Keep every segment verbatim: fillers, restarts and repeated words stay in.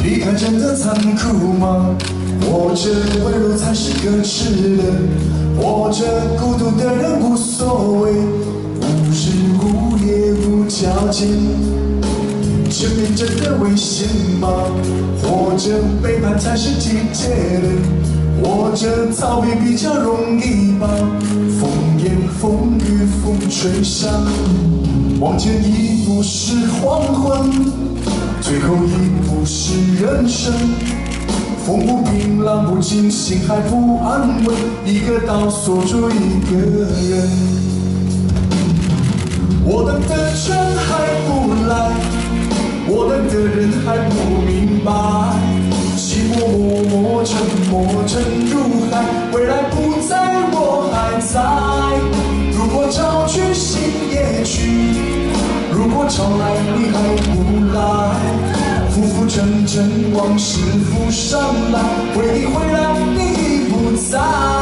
离开真的残酷吗？活着温柔才是可耻的，活着孤独的人无所谓，无日无夜无交集。生命真的危险吗？活着背叛才是体贴的，活着逃避比较容易吧？风言风语风吹散，往前一步是黄昏，最后一步是人生。风不平浪不静，心还不安稳，一个岛锁住一个人。我等的船还不来，我等的人还不明白，寂寞默默沉默沉入海，未来不在我还在。如果潮去心也去，如果潮来你还不来，浮浮沉沉往事浮上来，回忆回来你已不在。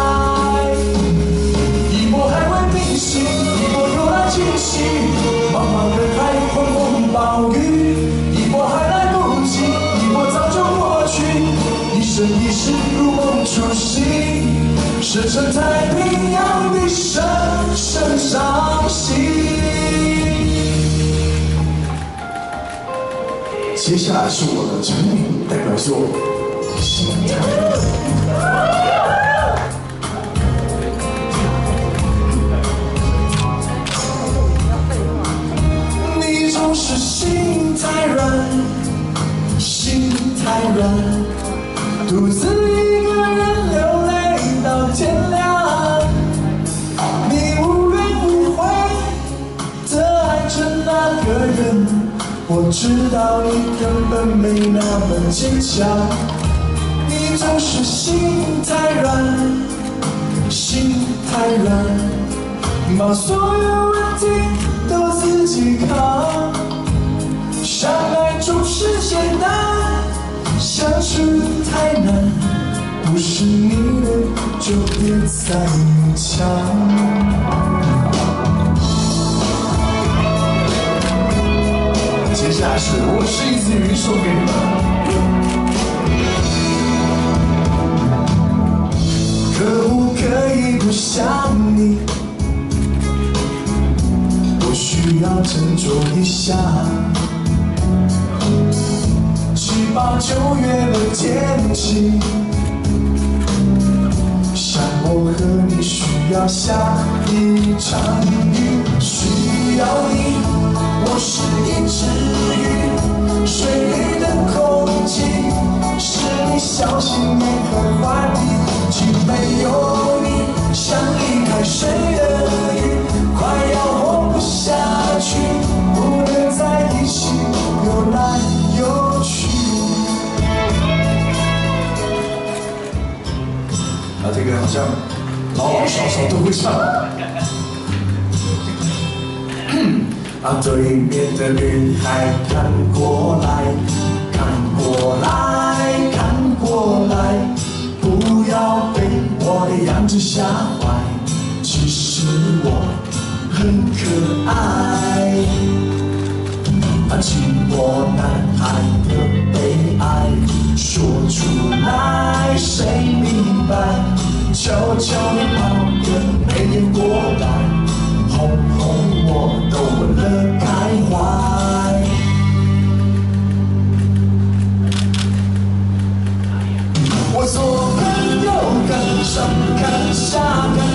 一波还未平息，一波又来侵袭，茫茫人海狂风暴雨，一波还来不及，一波早就过去，一生一世如梦初醒，石沉太平洋的深深伤心。接下来是我的成名代表作《心太软》。你总是心太软，心太软，独自一个人流泪到天亮。你无怨无悔的爱着那个人，我知道你根本没那么坚强，你总是心太软，心太软，把所有问题都自己扛。相爱总是简单，相处太难，不是你的就别再勉强。接下来是我是一只鱼，送给你们。可不可以不想你？我需要振作一下。七八九月的天气，像我和你需要下一场雨，需要你。我是一只鱼，水里的空气是你小心眼和怀里，既没有你，像离开水的鱼，快要活不下去，不能在一起，游来游去。啊，这个好像老老少少都会唱。啊，对面的女孩看过来，看过来，看过来，不要被我的样子吓坏，其实我很可爱。啊，寂寞男孩的悲哀，说出来谁明白？悄悄地跑个眉眼过来，哄哄我都乐开怀。我做朋友看上看下看